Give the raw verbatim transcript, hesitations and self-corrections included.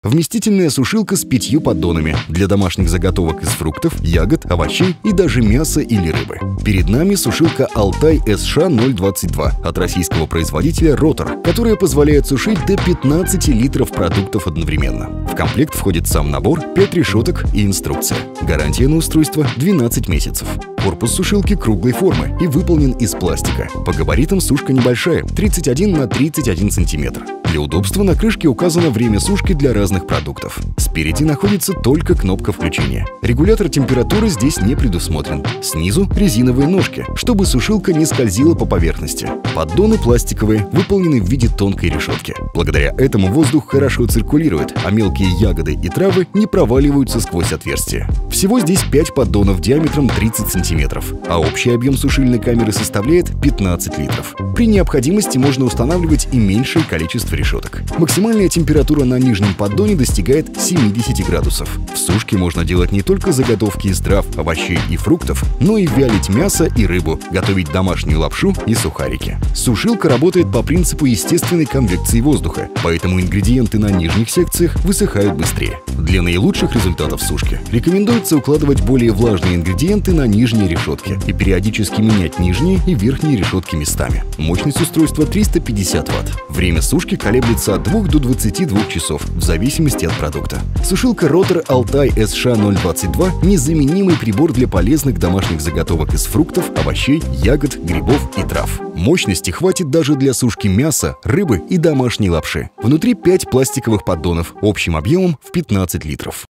Вместительная сушилка с пятью поддонами для домашних заготовок из фруктов, ягод, овощей и даже мяса или рыбы. Перед нами сушилка Altai эс ша ноль двадцать два от российского производителя Rotor, которая позволяет сушить до пятнадцати литров продуктов одновременно. В комплект входит сам набор, пять решеток и инструкция. Гарантия на устройство двенадцать месяцев. Корпус сушилки круглой формы и выполнен из пластика. По габаритам сушка небольшая – тридцать один на тридцать один сантиметр. Для удобства на крышке указано время сушки для разных продуктов. Спереди находится только кнопка включения. Регулятор температуры здесь не предусмотрен. Снизу резиновые ножки, чтобы сушилка не скользила по поверхности. Поддоны пластиковые, выполнены в виде тонкой решетки. Благодаря этому воздух хорошо циркулирует, а мелкие ягоды и травы не проваливаются сквозь отверстия. Всего здесь пять поддонов диаметром тридцать сантиметров, а общий объем сушильной камеры составляет пятнадцать литров. При необходимости можно устанавливать и меньшее количество решеток. Максимальная температура на нижнем поддоне достигает семидесяти градусов. В сушке можно делать не только заготовки из трав, овощей и фруктов, но и вялить мясо и рыбу, готовить домашнюю лапшу и сухарики. Сушилка работает по принципу естественной конвекции воздуха, поэтому ингредиенты на нижних секциях высыхают быстрее. Для наилучших результатов сушки рекомендуется укладывать более влажные ингредиенты на нижние решетки и периодически менять нижние и верхние решетки местами. Мощность устройства триста пятьдесят ватт. Время сушки колеблется от двух до двадцати двух часов в зависимости от продукта. Сушилка Rotor Altai эс ша ноль двадцать два – незаменимый прибор для полезных домашних заготовок из фруктов, овощей, ягод, грибов и трав. Мощности хватит даже для сушки мяса, рыбы и домашней лапши. Внутри пять пластиковых поддонов общим объемом в пятнадцать литров.